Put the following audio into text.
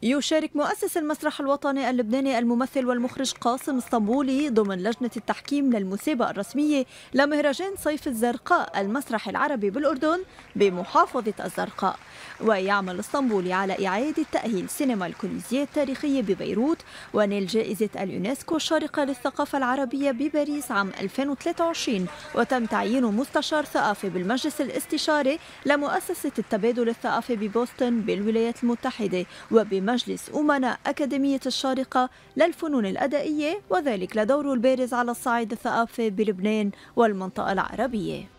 يشارك مؤسس المسرح الوطني اللبناني الممثل والمخرج قاسم اسطنبولي ضمن لجنة التحكيم للمسابقة الرسمية لمهرجان صيف الزرقاء المسرح العربي بالأردن بمحافظة الزرقاء. ويعمل اسطنبولي على إعادة تأهيل سينما الكوليزيه التاريخية ببيروت ونيل جائزة اليونسكو الشارقة للثقافة العربية بباريس عام 2023، وتم تعيينه مستشار ثقافي بالمجلس الاستشاري لمؤسسة التبادل الثقافي ببوسطن بالولايات المتحدة وبمجلس أمناء أكاديمية الشارقة للفنون الأدائية، وذلك لدوره البارز على الصعيد الثقافي بلبنان والمنطقة العربية.